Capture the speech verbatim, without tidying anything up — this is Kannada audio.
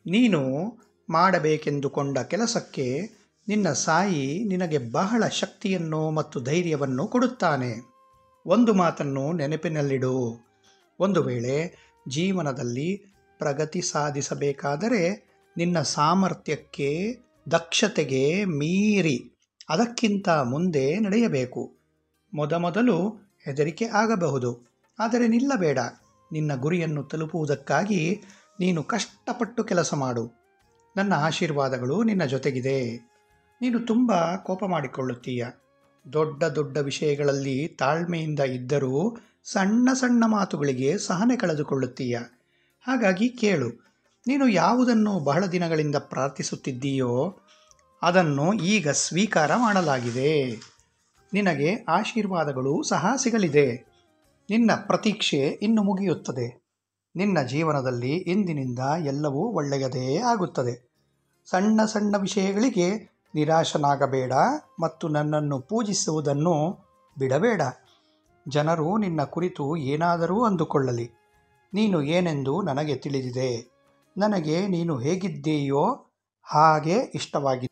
ನೀನು ಮಾಡಬೇಕೆಂದುಕೊಂಡ ಕೆಲಸಕ್ಕೆ ನಿನ್ನ ಸಾಯಿ ನಿನಗೆ ಬಹಳ ಶಕ್ತಿಯನ್ನು ಮತ್ತು ಧೈರ್ಯವನ್ನು ಕೊಡುತ್ತಾನೆ. ಒಂದು ಮಾತನ್ನು ನೆನಪಿನಲ್ಲಿಡು. ಒಂದು ವೇಳೆ ಜೀವನದಲ್ಲಿ ಪ್ರಗತಿ ಸಾಧಿಸಬೇಕಾದರೆ ನಿನ್ನ ಸಾಮರ್ಥ್ಯಕ್ಕೆ, ದಕ್ಷತೆಗೆ ಮೀರಿ ಅದಕ್ಕಿಂತ ಮುಂದೆ ನಡೆಯಬೇಕು. ಮೊದಮೊದಲು ಹೆದರಿಕೆ ಆಗಬಹುದು, ಆದರೆ ನಿಲ್ಲಬೇಡ. ನಿನ್ನ ಗುರಿಯನ್ನು ತಲುಪುವುದಕ್ಕಾಗಿ ನೀನು ಕಷ್ಟಪಟ್ಟು ಕೆಲಸ ಮಾಡು. ನನ್ನ ಆಶೀರ್ವಾದಗಳು ನಿನ್ನ ಜೊತೆಗಿದೆ. ನೀನು ತುಂಬ ಕೋಪ ಮಾಡಿಕೊಳ್ಳುತ್ತೀಯ. ದೊಡ್ಡ ದೊಡ್ಡ ವಿಷಯಗಳಲ್ಲಿ ತಾಳ್ಮೆಯಿಂದ ಇದ್ದರೂ ಸಣ್ಣ ಸಣ್ಣ ಮಾತುಗಳಿಗೆ ಸಹನೆ ಕಳೆದುಕೊಳ್ಳುತ್ತೀಯ. ಹಾಗಾಗಿ ಕೇಳು. ನೀನು ಯಾವುದನ್ನು ಬಹಳ ದಿನಗಳಿಂದ ಪ್ರಾರ್ಥಿಸುತ್ತಿದ್ದೀಯೋ ಅದನ್ನು ಈಗ ಸ್ವೀಕಾರ ಮಾಡಲಾಗಿದೆ. ನಿನಗೆ ಆಶೀರ್ವಾದಗಳು ಸಹ ಸಿಗಲಿದೆ. ನಿನ್ನ ಪ್ರತೀಕ್ಷೆ ಇನ್ನು ಮುಗಿಯುತ್ತದೆ. ನಿನ್ನ ಜೀವನದಲ್ಲಿ ಇಂದಿನಿಂದ ಎಲ್ಲವೂ ಒಳ್ಳೆಯದೇ ಆಗುತ್ತದೆ. ಸಣ್ಣ ಸಣ್ಣ ವಿಷಯಗಳಿಗೆ ನಿರಾಶನಾಗಬೇಡ ಮತ್ತು ನನ್ನನ್ನು ಪೂಜಿಸುವುದನ್ನು ಬಿಡಬೇಡ. ಜನರು ನಿನ್ನ ಕುರಿತು ಏನಾದರೂ ಅಂದುಕೊಳ್ಳಲಿ. ನೀನು ಏನೆಂದು ನನಗೆ ತಿಳಿದಿದೆ. ನನಗೆ ನೀನು ಹೇಗಿದ್ದೀಯೋ ಹಾಗೆ ಇಷ್ಟವಾಗಿದೆ.